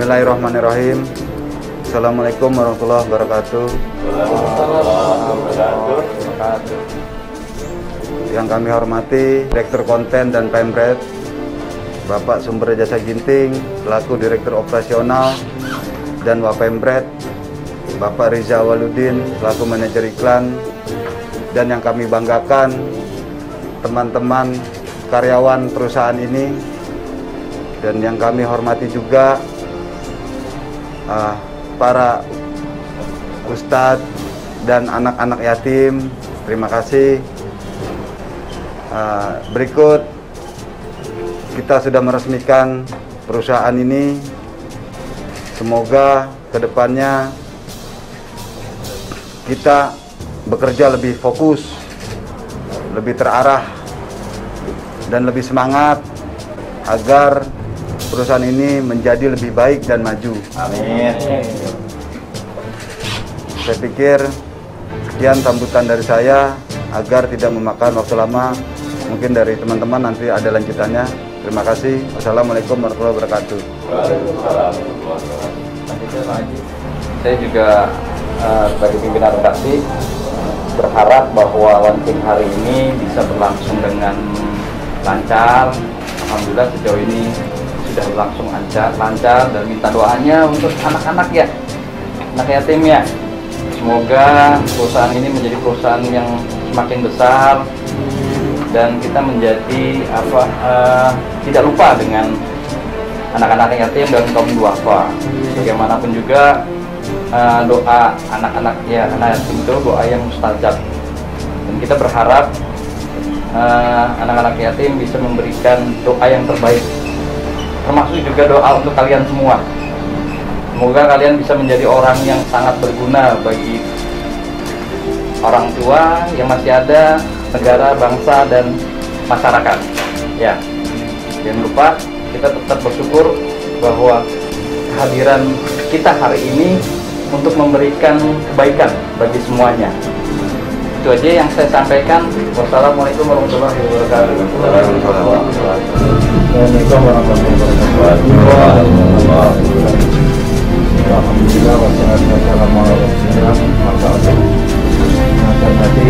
Bismillahirrahmanirrahim. Assalamualaikum warahmatullahi wabarakatuh. Yang kami hormati Direktur Konten dan Pemret Bapak Sumber Jasa Ginting selaku Direktur Operasional, dan Wapemret Bapak Riza Waludin selaku Manajer Iklan, dan yang kami banggakan teman-teman karyawan perusahaan ini, dan yang kami hormati juga para ustadz dan anak-anak yatim. Terima kasih. Berikut kita sudah meresmikan perusahaan ini. Semoga kedepannya kita bekerja lebih fokus, lebih terarah, dan lebih semangat agar perusahaan ini menjadi lebih baik dan maju. Amin. Saya pikir sekian sambutan dari saya agar tidak memakan waktu lama. Mungkin dari teman-teman nanti ada lanjutannya. Terima kasih. Wassalamualaikum warahmatullahi wabarakatuh. Saya juga sebagai pimpinan redaksi berharap bahwa launching hari ini bisa berlangsung dengan lancar. Alhamdulillah sejauh ini sudah berlangsung lancar, dan minta doanya untuk anak-anak ya, anak yatim ya. Semoga perusahaan ini menjadi perusahaan yang semakin besar dan kita menjadi tidak lupa dengan anak-anak yatim dan kaum duafa. Bagaimanapun juga doa anak-anak yatim itu doa yang mustajab, dan kita berharap anak-anak yatim bisa memberikan doa yang terbaik, termasuk juga doa untuk kalian semua. Semoga kalian bisa menjadi orang yang sangat berguna bagi orang tua yang masih ada, negara, bangsa, dan masyarakat. Ya, jangan lupa kita tetap bersyukur bahwa kehadiran kita hari ini untuk memberikan kebaikan bagi semuanya. Itu aja yang saya sampaikan. Wassalamualaikum warahmatullahi wabarakatuh. Assalamualaikum warahmatullahi wabarakatuh. Alhamdulillah wassalatu wassalamu ala rasulillah. Tadi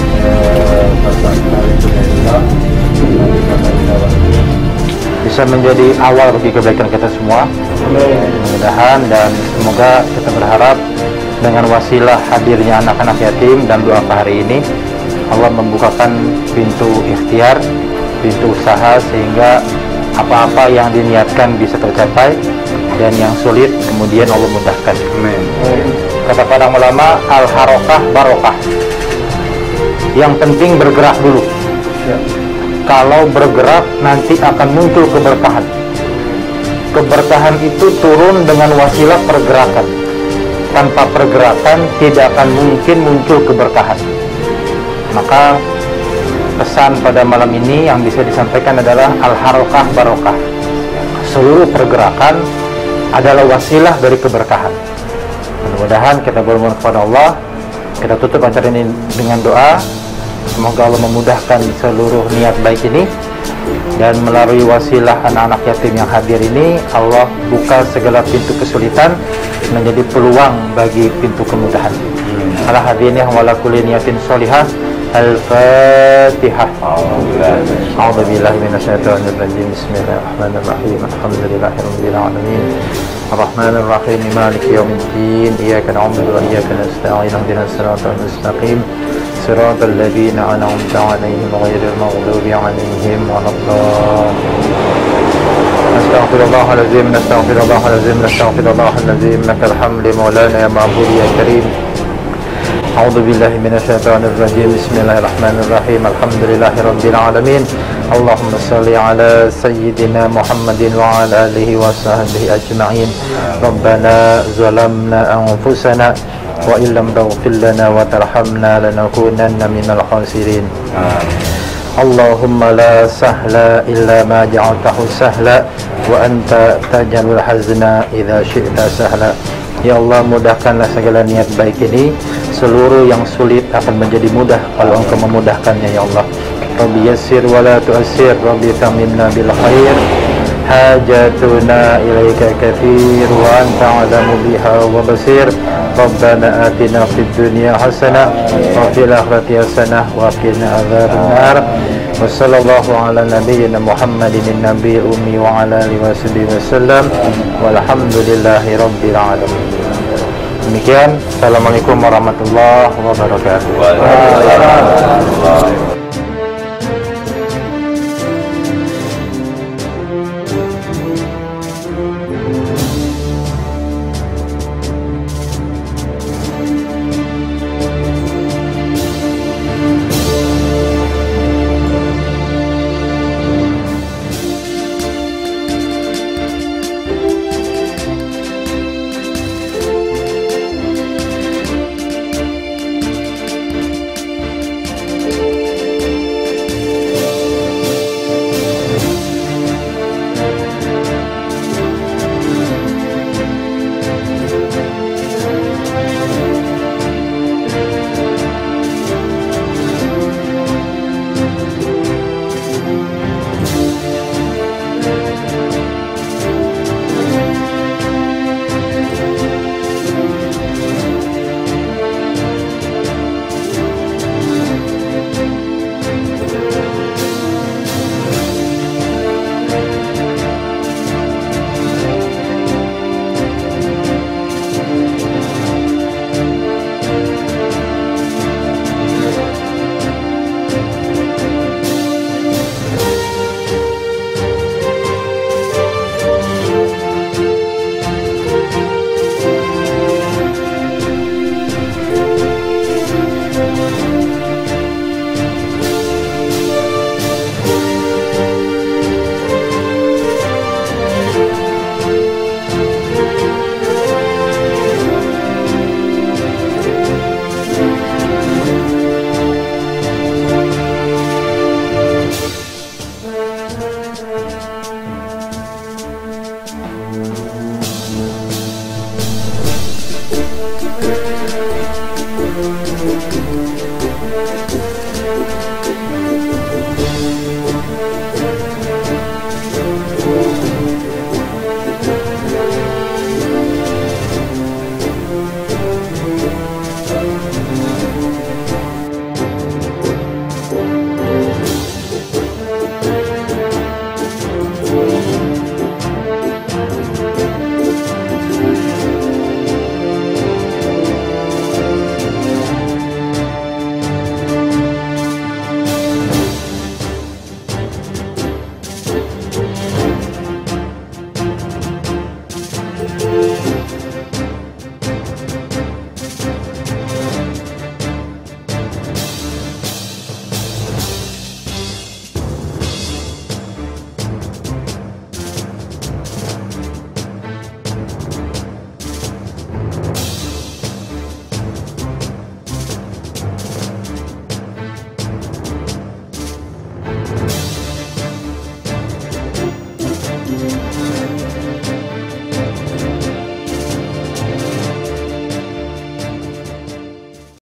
bisa menjadi awal bagi kebaikan kita semua. Mudah-mudahan, dan semoga kita berharap dengan wasilah hadirnya anak-anak yatim dan doa hari ini, Allah membukakan pintu ikhtiar, pintu usaha, sehingga apa-apa yang diniatkan bisa tercapai, dan yang sulit kemudian Allah mudahkan. Amin. Kata para ulama, al-harokah barokah. Yang penting bergerak dulu. Ya. Kalau bergerak nanti akan muncul keberkahan. Keberkahan itu turun dengan wasilah pergerakan. Tanpa pergerakan tidak akan mungkin muncul keberkahan. Maka pesan pada malam ini yang bisa disampaikan adalah al-harokah barokah. Seluruh pergerakan adalah wasilah dari keberkahan. Mudah-mudahan kita bermohon kepada Allah. Kita tutup acara ini dengan doa. Semoga Allah memudahkan seluruh niat baik ini, dan melalui wasilah anak-anak yatim yang hadir ini, Allah buka segala pintu kesulitan menjadi peluang bagi pintu kemudahan. Ala hadirin wa ala kulli niyatin sholihah. Al-Fatihah. A'udzu billahi minasyaitonir rajim. Bismillahirrahmanirrahim. Alhamdulillahirabbil alamin. Arrahmanir rahim. Maliki yaumiddin. Iyyaka na'budu wa iyyaka nasta'in. Ihdinas siratal mustaqim. Siratal ladzina an'amta 'alaihim ghairil maghdubi 'alaihim waladdallin. Astaghfirullahaladzim. Astaghfirullahaladzim. Astaghfirullahaladzim. Lakal hamdu maulana ya ma'budi ya karim. A'udzu billahi minasyaitonir rajim. Bismillahirrahmanirrahim. Alhamdulillahirabbil alamin. Allahumma shalli ala sayyidina Muhammadin wa ala alihi wa sahbihi ajma'in. Rabbana zalamna anfusana wa illam taghfir lana wa tarhamna lanakunanna minal khasirin. Allahumma la sahla illa ma ja'altahu sahla wa anta taj'alul hazna idza syi'ta sahla. Ya Allah, mudahkanlah segala niat baik ini. Seluruh yang sulit akan menjadi mudah kalau Engkau memudahkannya ya Allah. Rabbi yassir wa la tu'assir, Rabbi tamimna bil khair. حاجاتنا إليك كثير وأنت أعلم بها وبصير. ربنا آتنا في الدنيا حسنة وفي الآخرة حسنة وقنا عذاب النار. وصلى الله على نبينا محمد النبي الأمي وعلى آله وصحبه وسلم والحمد لله رب العالمين. Demikian, Assalamualaikum warahmatullahi wabarakatuh.